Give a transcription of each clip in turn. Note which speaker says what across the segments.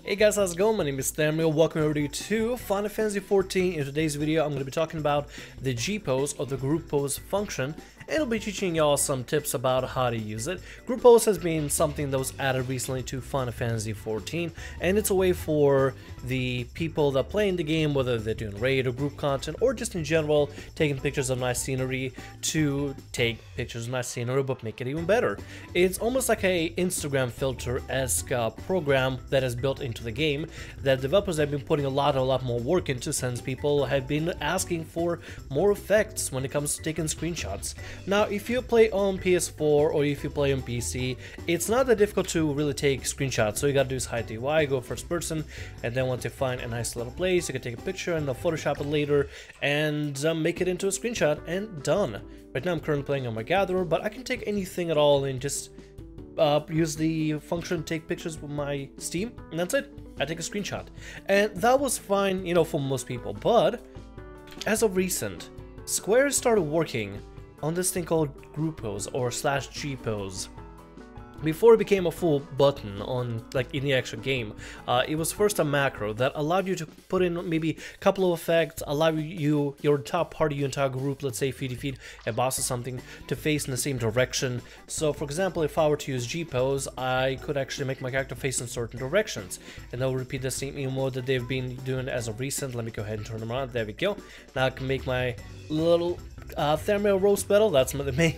Speaker 1: Hey guys, how's it going? My name is Samuel. Welcome everybody to Final Fantasy XIV. In today's video, I'm going to be talking about the G pose or the group pose function, and I'll be teaching y'all some tips about how to use it. Group pose has been something that was added recently to Final Fantasy XIV, and it's a way for the people that play in the game, whether they're doing raid or group content, or just in general taking pictures of nice scenery, to take pictures of nice scenery but make it even better. It's almost like a Instagram filter-esque program that is built into the game that developers have been putting a lot more work into, since people have been asking for more effects when it comes to taking screenshots. Now, if you play on PS4 or if you play on PC, it's not that difficult to really take screenshots. So you gotta do is hide DY, go first person, and then once you find a nice little place, you can take a picture and Photoshop it later and make it into a screenshot, and done. Right now I'm currently playing on my Gatherer, but I can take anything at all and just use the function take pictures with my Steam, and that's it. I take a screenshot, and that was fine, you know, for most people. But as of recent, Square started working on this thing called group pose or /G pose. Before it became a full button on, like, in the actual game, it was first a macro that allowed you to put in maybe a couple of effects, allow you, your top part of your entire group, let's say if you defeat a boss or something, to face in the same direction. So for example, if I were to use G pose, I could actually make my character face in certain directions, and they'll repeat the same emote that they've been doing as of recent. Let me go ahead and turn them around. There we go. Now I can make my little Thamiel Rose Petal. That's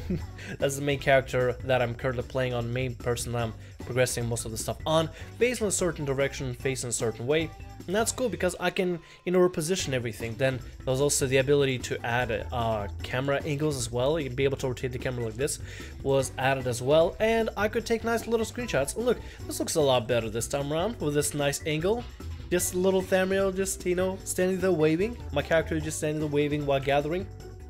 Speaker 1: the main character that I'm currently playing on, main person I'm progressing most of the stuff on, face in a certain direction, face in a certain way. And that's cool because I can, you know, reposition everything. Then there's also the ability to add camera angles as well. You'd be able to rotate the camera like this, was added as well, and I could take nice little screenshots. Look, this looks a lot better this time around with this nice angle. Just a little Thamiel just, you know, standing there waving. My character just standing there waving while gathering.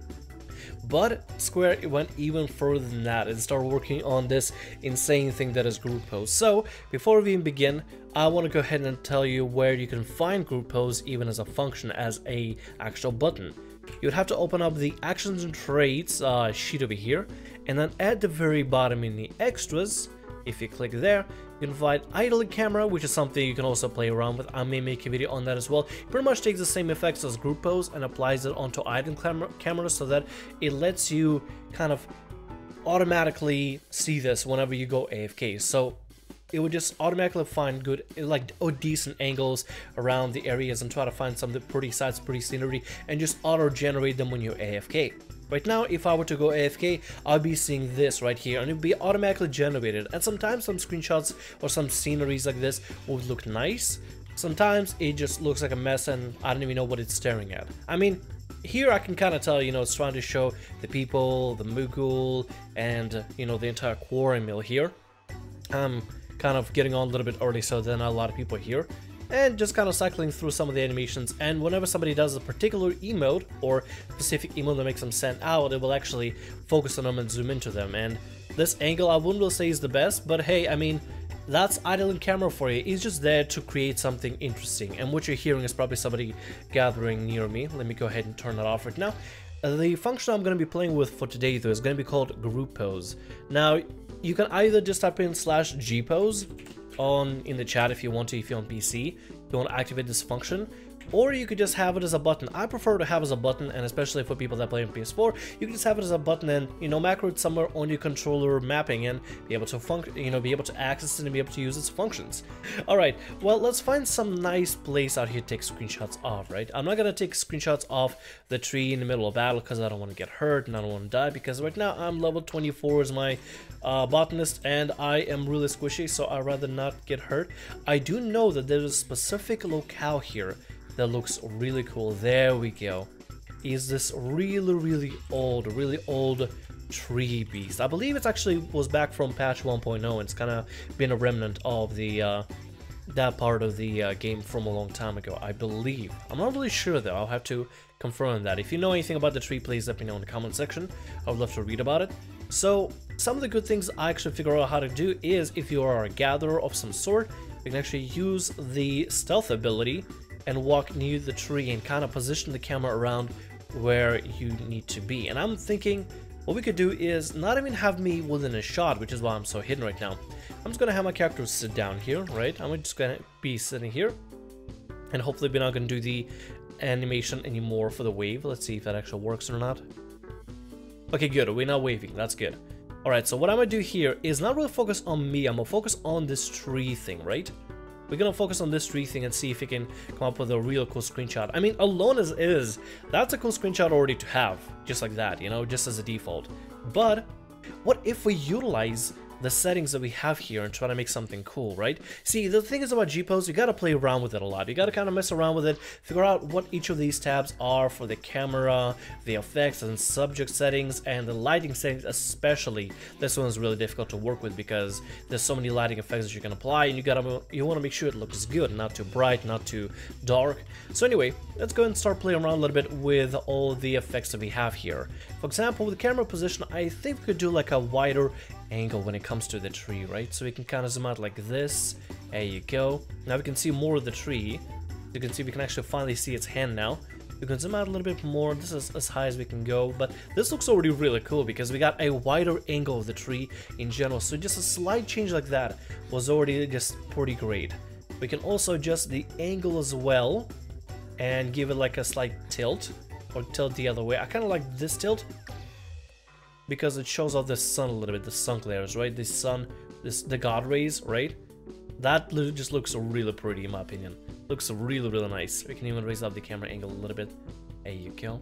Speaker 1: But Square went even further than that and started working on this insane thing that is group pose. So before we even begin, I want to go ahead and tell you where you can find group pose even as a function, as a actual button. You would have to open up the actions and traits sheet over here, and then at the very bottom in the extras, if you click there, you can find idling camera, which is something you can also play around with. I may make a video on that as well. It pretty much takes the same effects as group pose and applies it onto idling camera so that it lets you kind of automatically see this whenever you go AFK. So it would just automatically find good, like, decent angles around the areas and try to find some pretty sights, pretty scenery, and just auto-generate them when you're AFK. Right now, if I were to go AFK, I'll be seeing this right here, and it'll be automatically generated. And sometimes some screenshots or some sceneries like this would look nice. Sometimes it just looks like a mess and I don't even know what it's staring at. I mean, here I can kind of tell, you know, it's trying to show the people, the Moogle, and, you know, the entire quarry mill here. I'm kind of getting on a little bit early, so then a lot of people here. And just kind of cycling through some of the animations, and whenever somebody does a particular emote or specific emote that makes them stand out, it will actually focus on them and zoom into them. And this angle I wouldn't really say is the best, but hey, I mean, that's idling camera for you. It's just there to create something interesting, and what you're hearing is probably somebody gathering near me. Let me go ahead and turn that off right now. The function I'm going to be playing with for today, though, is going to be called group pose. Now, you can either just type in /G pose in the chat if you want to, if you're on PC, you want to activate this function, or you could just have it as a button. I prefer to have it as a button, and especially for people that play on PS4, you can just have it as a button and, you know, macro it somewhere on your controller mapping and be able to function, you know, be able to access it and be able to use its functions. Alright, well, let's find some nice place out here to take screenshots of, right? I'm not gonna take screenshots of the tree in the middle of battle because I don't want to get hurt and I don't want to die, because right now I'm level 24 as my botanist, and I am really squishy, so I'd rather not get hurt. I do know that there's a specific locale here that looks really cool. There we go. Is this really old tree beast. I believe it actually was back from patch 1.0. It's kind of been a remnant of the that part of the game from a long time ago, I believe. I'm not really sure though. I'll have to confirm that. If you know anything about the tree, please let me know in the comment section. I would love to read about it. So some of the good things I actually figure out how to do is, if you are a gatherer of some sort, you can actually use the stealth ability and walk near the tree and kind of position the camera around where you need to be. And I'm thinking what we could do is not even have me within a shot, which is why I'm so hidden right now. I'm just gonna have my character sit down here, right? I'm just gonna be sitting here, and hopefully we're not gonna do the animation anymore for the wave. Let's see if that actually works or not. Okay, good. We're not waving. That's good. Alright, so what I'm gonna do here is not really focus on me. I'm gonna focus on this tree thing, right? We're gonna focus on this tree thing and see if we can come up with a real cool screenshot. I mean, alone as is, that's a cool screenshot already to have. Just like that, you know, just as a default. But what if we utilize the settings that we have here and try to make something cool, right? See, the thing is about GPose, you gotta play around with it a lot. You gotta kind of mess around with it, figure out what each of these tabs are for the camera, the effects and subject settings, and the lighting settings especially. This one is really difficult to work with because there's so many lighting effects that you can apply, and you want to make sure it looks good, not too bright, not too dark. So anyway, let's go and start playing around a little bit with all the effects that we have here. For example, with the camera position, I think we could do like a wider angle when it comes to the tree, right? So we can kind of zoom out like this. There you go. Now we can see more of the tree. You can see we can actually finally see its hand now. We can zoom out a little bit more. This is as high as we can go, but this looks already really cool because we got a wider angle of the tree in general. So just a slight change like that was already just pretty great. We can also adjust the angle as well and give it like a slight tilt, or tilt the other way. I kind of like this tilt because it shows off the sun a little bit, the sun glares, right? The sun, the god rays, right? That just looks really pretty in my opinion. Looks really, really nice. We can even raise up the camera angle a little bit. There you go.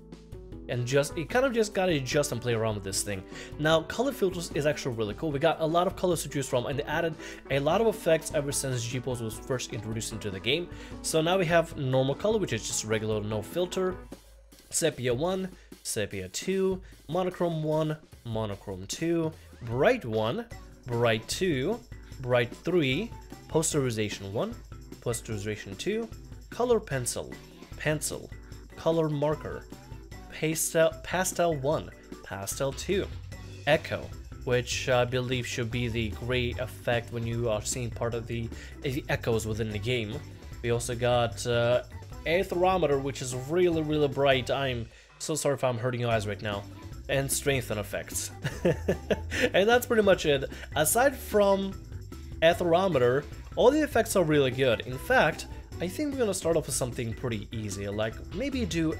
Speaker 1: And you kind of just gotta adjust and play around with this thing. Now, color filters is actually really cool. We got a lot of colors to choose from, and they added a lot of effects ever since GPose was first introduced into the game. So now we have normal color, which is just regular, no filter, sepia 1, sepia 2, monochrome 1, monochrome 2, bright 1, bright 2, bright 3, posterization 1, posterization 2, color pencil, pencil, color marker, pastel 1, pastel 2, echo, which I believe should be the gray effect when you are seeing part of the echoes within the game. We also got aetherometer, which is really, really bright. I'm so sorry if I'm hurting your eyes right now. And strengthen effects. And that's pretty much it. Aside from aetherometer, all the effects are really good. In fact, I think we're gonna start off with something pretty easy, like maybe do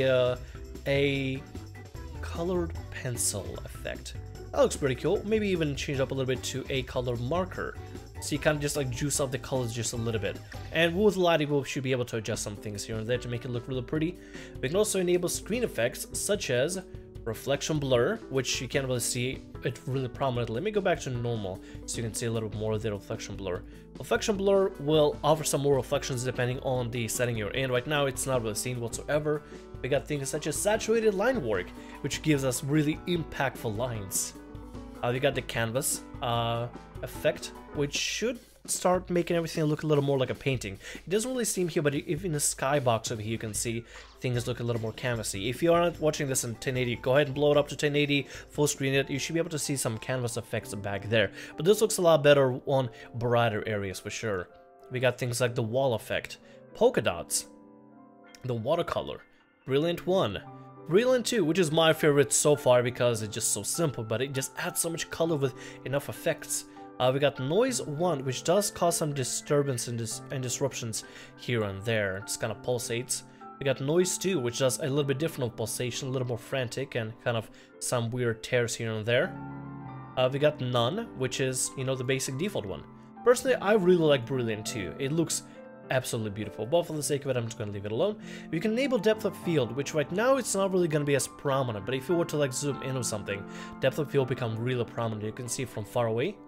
Speaker 1: a colored pencil effect. That looks pretty cool. Maybe even change up a little bit to a color marker. So you kind of just like juice up the colors just a little bit. And with lighting, we should be able to adjust some things here and there to make it look really pretty. We can also enable screen effects such as reflection blur, which you can't really see it really prominently. Let me go back to normal so you can see a little bit more of the reflection blur. Reflection blur will offer some more reflections depending on the setting you're in. Right now, it's not really seen whatsoever. We got things such as saturated line work, which gives us really impactful lines. We got the canvas effect, which should start making everything look a little more like a painting. It doesn't really seem here, but if in the skybox over here, you can see things look a little more canvassy. If you aren't watching this in 1080, go ahead and blow it up to 1080, full screen it. You should be able to see some canvas effects back there. But this looks a lot better on brighter areas for sure. We got things like the wall effect, polka dots, the watercolor, Brilliant 1, Brilliant 2, which is my favorite so far because it's just so simple, but it just adds so much color with enough effects. We got Noise 1, which does cause some disturbance and disruptions here and there. It just kind of pulsates. We got Noise 2, which does a little bit different of pulsation, a little more frantic and kind of some weird tears here and there. We got None, which is, you know, the basic default one. Personally, I really like Brilliant 2. It looks absolutely beautiful, but for the sake of it, I'm just going to leave it alone. We can enable depth of field, which right now it's not really going to be as prominent, but if you were to like zoom in or something, depth of field become really prominent. You can see it from far away.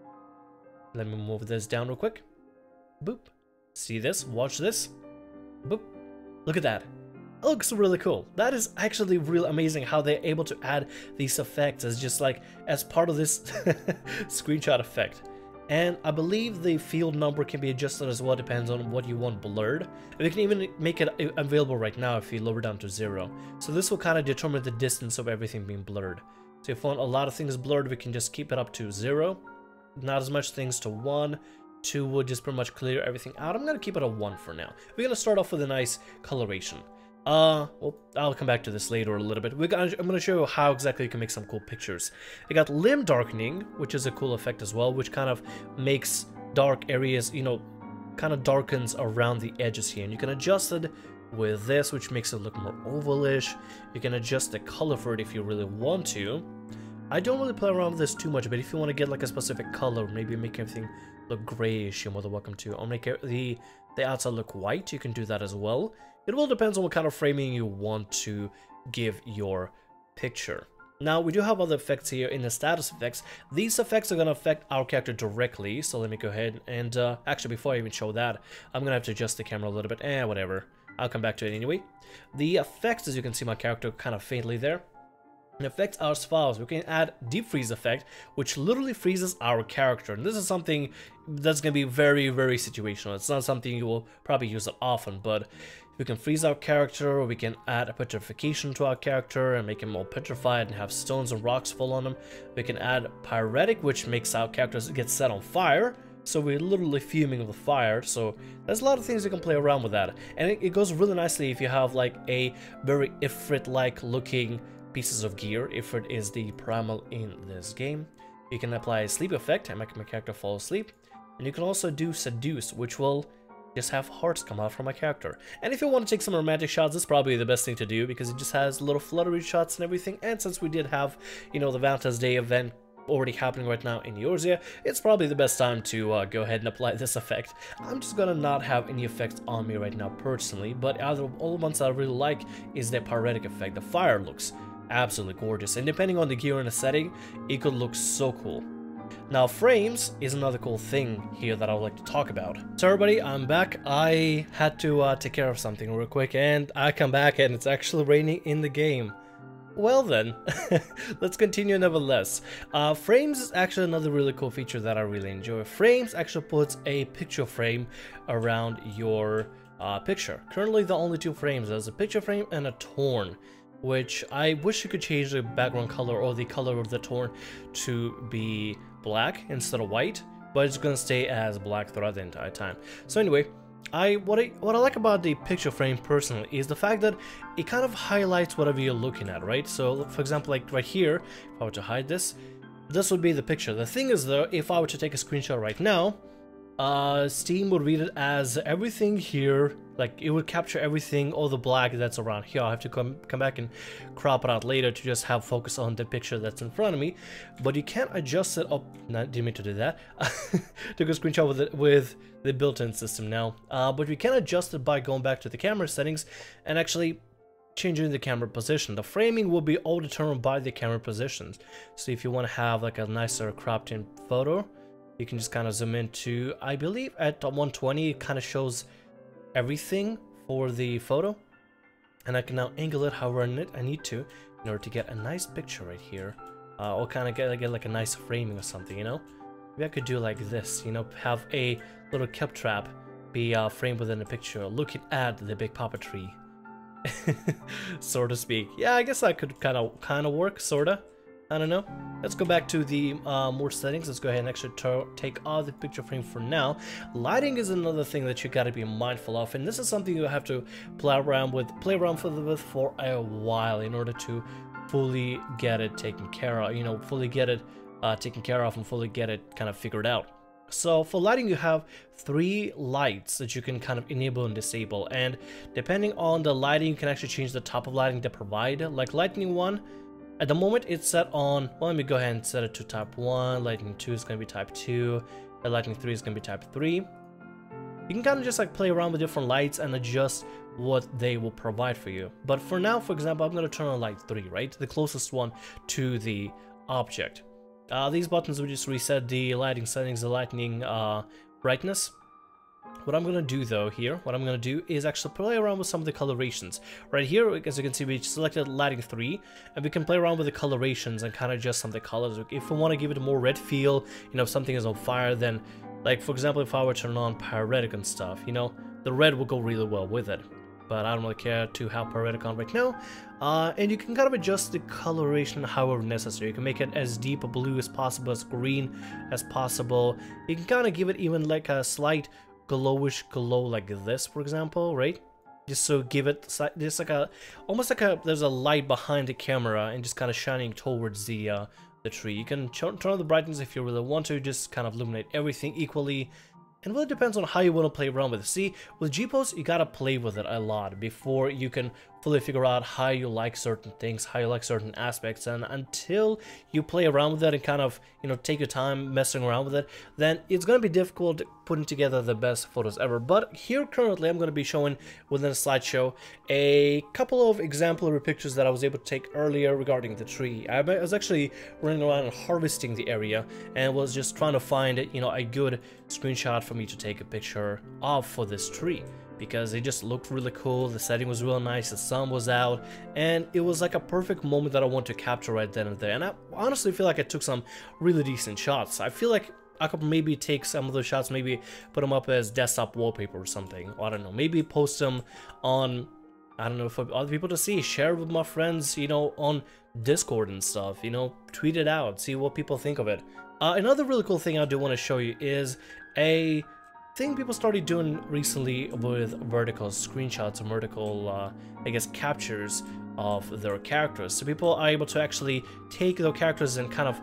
Speaker 1: Let me move this down real quick. Boop. See this? Watch this. Boop. Look at that. It looks really cool. That is actually really amazing how they're able to add these effects as just like as part of this screenshot effect. And I believe the field number can be adjusted as well, depends on what you want blurred. We can even make it available right now if you lower down to 0. So this will kind of determine the distance of everything being blurred. So if we want a lot of things blurred, we can just keep it up to 0. Not as much things to 1. 2 will just pretty much clear everything out. I'm going to keep it at 1 for now. We're going to start off with a nice coloration. Well, I'll come back to this later a little bit. I'm gonna show you how exactly you can make some cool pictures. You got limb darkening, which is a cool effect as well, which kind of makes dark areas, you know, kind of darkens around the edges here. And you can adjust it with this, which makes it look more ovalish. You can adjust the color for it if you really want to. I don't really play around with this too much, but if you want to get like a specific color, maybe make everything look grayish, you're more than welcome to. Or make the outside look white, you can do that as well. It all depends on what kind of framing you want to give your picture. Now, we do have other effects here in the status effects. These effects are going to affect our character directly, so let me go ahead and, actually, before I even show that, I'm going to have to adjust the camera a little bit. Whatever. I'll come back to it anyway. The effects, as you can see my character kind of faintly there, it affects our files. We can add deep freeze effect, which literally freezes our character. And this is something that's going to be very, very situational. It's not something you will probably use it often, but we can freeze our character, or we can add a petrification to our character and make him more petrified and have stones and rocks fall on him. We can add pyretic, which makes our characters get set on fire. So we're literally fuming with fire. So there's a lot of things you can play around with that. And it goes really nicely if you have like a very Ifrit-like looking pieces of gear. Ifrit is the primal in this game. You can apply a sleep effect and make my character fall asleep. And you can also do seduce, which will just have hearts come out from my character. And if you want to take some romantic shots, it's probably the best thing to do, because it just has little fluttery shots and everything. And since we did have, you know, the Valentine's Day event already happening right now in Eorzea, it's probably the best time to go ahead and apply this effect. I'm just gonna not have any effects on me right now personally, but out of all the ones I really like is the pyretic effect. The fire looks absolutely gorgeous, and depending on the gear and the setting, it could look so cool. Now, frames is another cool thing here that I would like to talk about. So everybody, I'm back. I had to take care of something real quick, and I come back and it's actually raining in the game. Well then, let's continue nevertheless. Frames is actually another really cool feature that I really enjoy. Frames actually puts a picture frame around your picture. Currently, the only two frames, there's a picture frame and a torn, which I wish you could change the background color or the color of the torn to be black instead of white, but it's gonna stay as black throughout the entire time. So anyway, what I like about the picture frame personally is the fact that it kind of highlights whatever you're looking at, right? So for example, like right here, if I were to hide this, this would be the picture. The thing is though, if I were to take a screenshot right now, Steam would read it as everything here, like it would capture everything, all the black that's around here. I'll have to come back and crop it out later to just have focus on the picture that's in front of me. But you can't adjust it. Oh, no, didn't mean to do that. Took a screenshot with the built-in system now. But we can adjust it by going back to the camera settings and actually changing the camera position. The framing will be all determined by the camera positions. So if you want to have like a nicer cropped in photo, you can just kind of zoom into, I believe at 120 it kind of shows everything for the photo, and I can now angle it however I need to in order to get a nice picture right here, or kind of get like a nice framing or something, you know. Maybe I could do like this, you know, have a little kept trap be framed within the picture, looking at the big puppetry, so to speak. Yeah, I guess that could kind of work, sorta. I don't know. Let's go back to the more settings. Let's go ahead and actually take off the picture frame for now. Lighting is another thing that you got to be mindful of, and this is something you have to play around with for a while in order to fully get it taken care of. You know, fully get it taken care of and fully get it kind of figured out. So for lighting, you have 3 lights that you can kind of enable and disable, and depending on the lighting, you can actually change the type of lighting they provide. Like Lightning 1. At the moment, it's set on, well, let me go ahead and set it to type 1, Lightning 2 is going to be type 2, and Lightning 3 is going to be type 3. You can kind of just like play around with different lights and adjust what they will provide for you. But for now, for example, I'm going to turn on light 3, right? The closest one to the object. These buttons will just reset the lighting settings, the lightning brightness. What I'm going to do though here, is actually play around with some of the colorations. Right here, as you can see, we selected lighting 3, and we can play around with the colorations and kind of adjust some of the colors. If we want to give it a more red feel, you know, if something is on fire, then, like for example, if I were to turn on pyretic and stuff, you know, the red will go really well with it. But I don't really care to have pyretic on right now. And you can kind of adjust the coloration however necessary. You can make it as deep a blue as possible, as green as possible. You can kind of give it even like a slight glowish glow like this, for example, right? just so give it just like a almost like a there's a light behind the camera and just kind of shining towards the tree. You can turn on the brightness if you really want to, just kind of illuminate everything equally. And really depends on how you want to play around with it. See, with G-Pose, you gotta play with it a lot before you can fully figure out how you like certain things, how you like certain aspects. And until you play around with it and kind of, you know, take your time messing around with it, then it's gonna be difficult putting together the best photos ever. But here currently, I'm gonna be showing within a slideshow a couple of exemplary pictures that I was able to take earlier regarding the tree. I was actually running around and harvesting the area and was just trying to find, you know, a good screenshot for me to take a picture of for this tree, because it just looked really cool. The setting was real nice, the sun was out, and it was like a perfect moment that I want to capture right then and there. And I honestly feel like I took some really decent shots. I feel like I could maybe take some of those shots, maybe put them up as desktop wallpaper or something. Or I don't know, maybe post them on, I don't know, for other people to see, share with my friends, you know, on Discord and stuff, you know, tweet it out, see what people think of it. Another really cool thing I do want to show you is a thing people started doing recently with vertical screenshots and vertical, I guess, captures of their characters. So people are able to actually take their characters and kind of,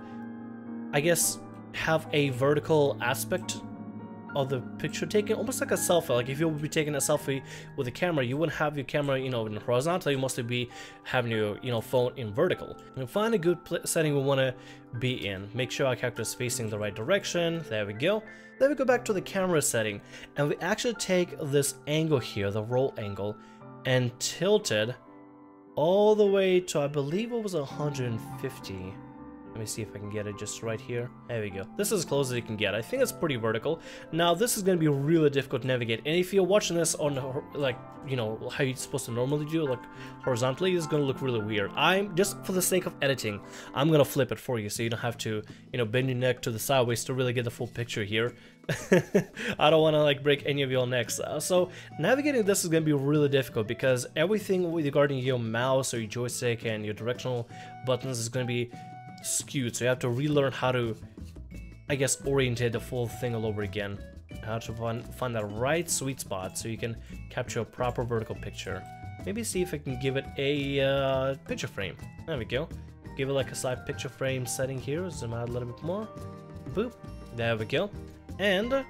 Speaker 1: I guess, have a vertical aspect of the picture taken, almost like a selfie. Like if you would be taking a selfie with a camera, you wouldn't have your camera, you know, in horizontal. You mostly be having your, you know, phone in vertical. And find a good setting we want to be in. Make sure our character is facing the right direction. There we go. Then we go back to the camera setting, and we actually take this angle here, the roll angle, and tilt it all the way to, I believe it was 150. Let me see if I can get it just right here. There we go. This is as close as you can get. I think it's pretty vertical. Now, this is going to be really difficult to navigate. And if you're watching this on, like, you know, how you're supposed to normally do, like, horizontally, it's going to look really weird. I'm, just for the sake of editing, I'm going to flip it for you so you don't have to, you know, bend your neck to the sideways to really get the full picture here. I don't want to, like, break any of your necks. So, navigating this is going to be really difficult because everything regarding your mouse or your joystick and your directional buttons is going to be skewed, so you have to relearn how to, I guess, orientate the full thing all over again. How to find that right sweet spot so you can capture a proper vertical picture. Maybe see if I can give it a picture frame. There we go. Give it like a slight picture frame setting here. Zoom out a little bit more. Boop. There we go. And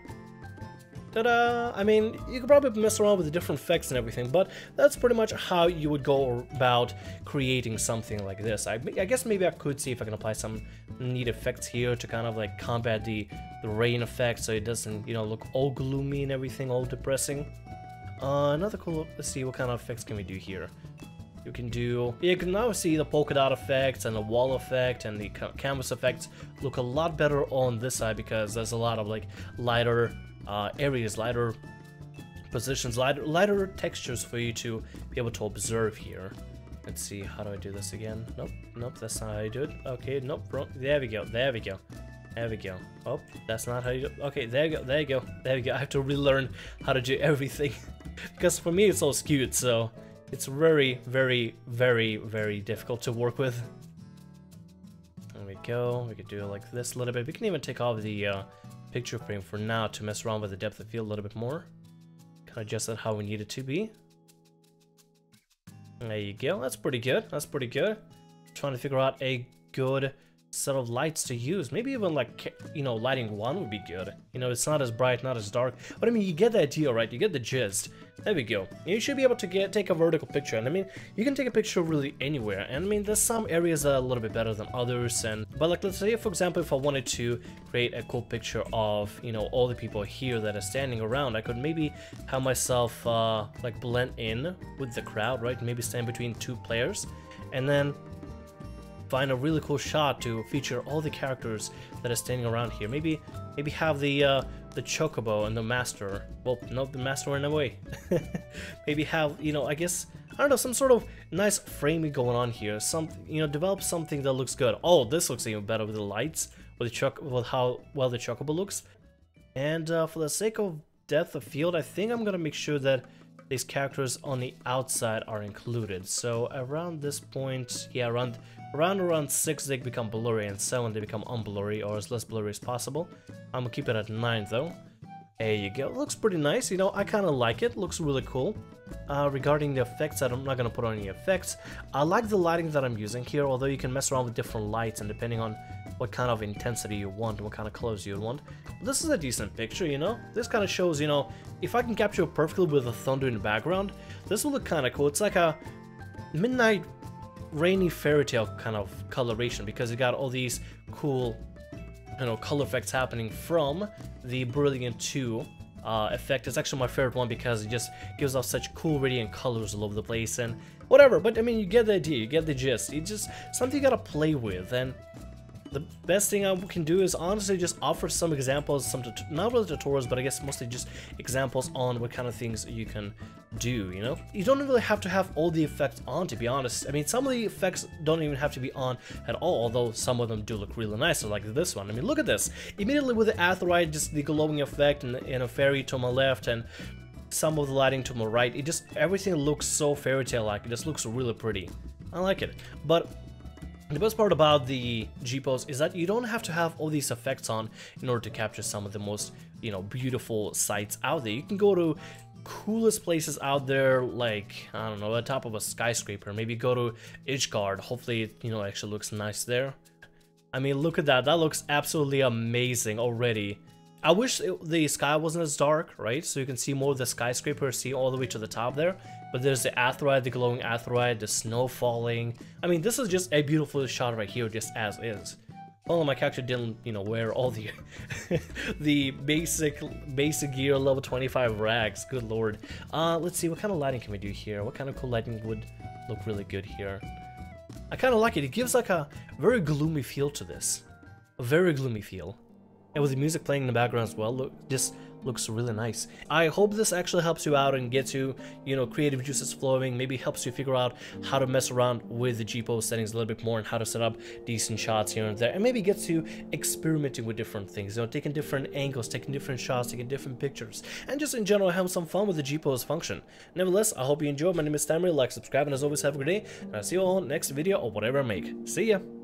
Speaker 1: ta-da! I mean, you could probably mess around with the different effects and everything, but that's pretty much how you would go about creating something like this. I guess maybe I could see if I can apply some neat effects here to kind of like combat the rain effect so it doesn't, you know, look all gloomy and everything, all depressing. Another cool, let's see what kind of effects can we do here. You can do, you can now see the polka dot effects and the wall effect and the canvas effects look a lot better on this side because there's a lot of like lighter areas, lighter positions, lighter textures for you to be able to observe here. Let's see, how do I do this again? Nope, that's not how you do it. Okay, nope, wrong. There we go. Oh, that's not how you do it. Okay, there you go. I have to relearn how to do everything because for me it's all skewed, so it's very, very, very, very difficult to work with. There we go. We could do it like this a little bit. We can even take off the picture frame for now to mess around with the depth of field a little bit more. Kind of adjust it how we need it to be. There you go. That's pretty good. Trying to figure out a good set of lights to use. Maybe even like, you know, lighting one would be good. You know, it's not as bright, not as dark. But I mean, you get the idea, right? You get the gist. There we go. You should be able to take a vertical picture. And I mean, you can take a picture really anywhere. And I mean, there's some areas that are a little bit better than others. But like, let's say, for example, if I wanted to create a cool picture of, you know, all the people here that are standing around, I could maybe have myself like blend in with the crowd, right? Maybe stand between two players. And then find a really cool shot to feature all the characters that are standing around here. Maybe have the Chocobo and the Master. Well, no, the Master went away. Maybe have, you know, I guess, I don't know, some sort of nice framing going on here. You know, develop something that looks good. Oh, this looks even better with the lights, with how well the Chocobo looks. And for the sake of depth of field, I think I'm gonna make sure that these characters on the outside are included. So around this point, yeah, around 6 they become blurry and 7 they become unblurry, or as less blurry as possible. I'm gonna keep it at 9 though. There you go. It looks pretty nice. You know, I kind of like it. Looks really cool. Regarding the effects, I'm not going to put on any effects. I like the lighting that I'm using here, although you can mess around with different lights and depending on what kind of intensity you want and what kind of colors you want. This is a decent picture, you know? This kind of shows, you know, if I can capture it perfectly with the thunder in the background, this will look kind of cool. It's like a midnight rainy fairy tale kind of coloration because you got all these cool, you know, color effects happening from the Brilliant 2 effect. It's actually my favorite one because it just gives off such cool radiant colors all over the place and whatever, but I mean, you get the idea, you get the gist. It's just something you gotta play with, and the best thing I can do is honestly just offer some examples, some not really tutorials, but I guess mostly just examples on what kind of things you can do, you know? You don't really have to have all the effects on, to be honest. I mean, some of the effects don't even have to be on at all, although some of them do look really nice, like this one. I mean, look at this. Immediately with the Aetheryte, just the glowing effect and a fairy to my left and some of the lighting to my right, it just, everything looks so fairy tale-like. It just looks really pretty. I like it. But the best part about the G-Pose is that you don't have to have all these effects on in order to capture some of the most, you know, beautiful sights out there. You can go to coolest places out there, like, I don't know, at the top of a skyscraper. Maybe go to Ishgard. Hopefully it, you know, actually looks nice there. I mean, look at that. That looks absolutely amazing already. I wish the sky wasn't as dark, right? So you can see more of the skyscraper, see all the way to the top there. But there's the Aetheryte, the glowing Aetheryte, the snow falling. I mean, this is just a beautiful shot right here, just as is. Well, my character didn't, you know, wear all the the basic gear, level 25 rags. Good lord. Let's see, what kind of lighting can we do here? What kind of cool lighting would look really good here? I kind of like it. It gives like a very gloomy feel to this. A very gloomy feel. And with the music playing in the background as well, look, just looks really nice. I hope this actually helps you out and gets you, you know, creative juices flowing, maybe helps you figure out how to mess around with the G-Pose settings a little bit more and how to set up decent shots here and there, and maybe gets you experimenting with different things, you know, taking different angles, taking different shots, taking different pictures, and just in general having some fun with the G-Pose function. Nevertheless, I hope you enjoyed. My name is Tamri, like, subscribe, and as always, have a good day, and I'll see you all next video or whatever I make. See ya!